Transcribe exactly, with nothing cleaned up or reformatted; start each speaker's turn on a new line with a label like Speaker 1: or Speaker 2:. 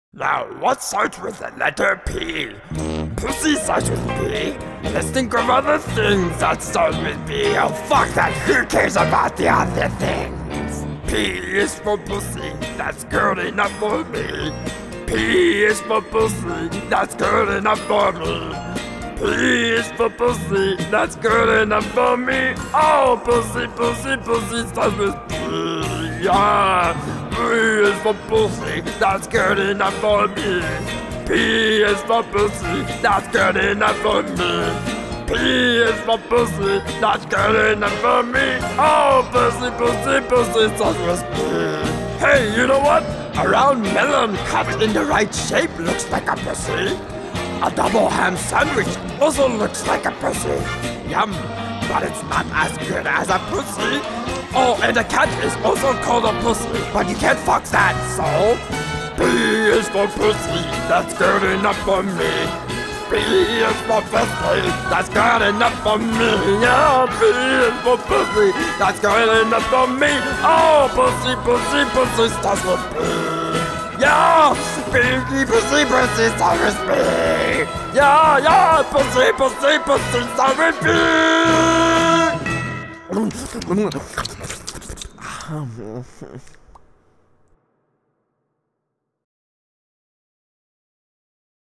Speaker 1: Now, what starts with the letter P? Pussy starts with P. Let's think of other things that start with P. Oh, fuck that. Who cares about the other things? P is for pussy. That's good enough for me. P is for pussy. That's good enough for me. P is for pussy. That's good enough for me. Oh, pussy, pussy, pussy starts with P. Yeah. P is for pussy, that's good enough for me. P is for pussy, that's good enough for me. P is for pussy, that's good enough for me. Oh, pussy, pussy, pussy, starts with P. Hey, you know what? A round melon cut in the right shape looks like a pussy. A double ham sandwich also looks like a pussy. Yum, but it's not as good as a pussy. Oh, and a cat is also called a pussy, but you can't fuck that, so P is for pussy, that's good enough for me. P is for pussy, that's good enough for me. Yeah, P is for pussy, that's good enough for me. Oh, pussy, pussy, pussy starts with P. Yeah, pinky, pussy, pussy starts with P. Yeah, yeah, pussy, pussy, pussy starts with P. Um,